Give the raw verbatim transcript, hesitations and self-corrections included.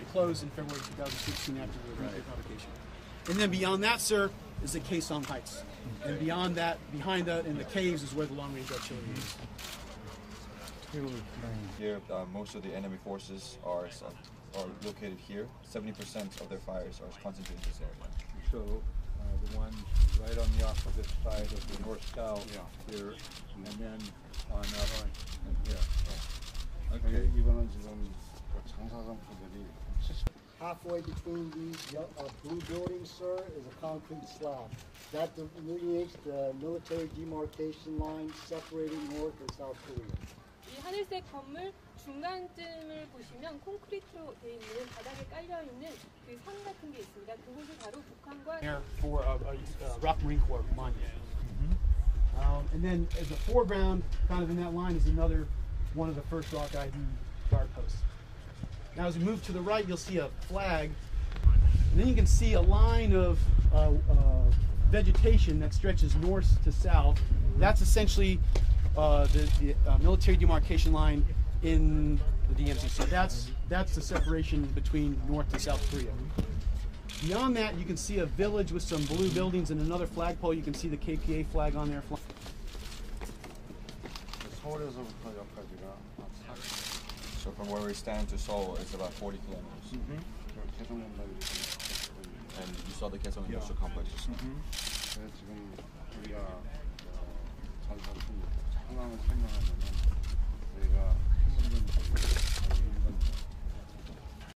closed in February two thousand sixteen after the right. provocation. And then beyond that, sir, is the Quezon Heights. And beyond that, behind that, in the caves is where the long-range artillery is. Here, uh, most of the enemy forces are are located here. seventy percent of their fires are concentrated in this area. So uh, the one right on the opposite side of the north south yeah. here, and then on up and here. Okay. 이거는 지금 장사장품들이 halfway between these uh, blue buildings, sir, is a concrete slab. That delineates the military demarcation line separating North and South Korea. 이 하늘색 건물 중간쯤을 보시면 콘크리트로 되어 있는 바닥에 깔려 있는 그 산 같은 게 있습니다. 그곳이 바로 북한과 There for a, a, a Rock Marine Corps monument. Mm-hmm. um, and then as a foreground, kind of in that line, is another one of the first Rock I D guard posts. Now as we move to the right, you'll see a flag, and then you can see a line of uh, uh, vegetation that stretches north to south. That's essentially uh, the, the uh, military demarcation line in the D M Z. So that's that's the separation between North and South Korea. Beyond that, you can see a village with some blue buildings and another flagpole. You can see the K P A flag on there. So from where we stand to Seoul, it's about forty kilometers. Mm-hmm. And you saw the Quezon Industrial Complex just now. 지금 우리가 잘 상황을 설명하면은 저희가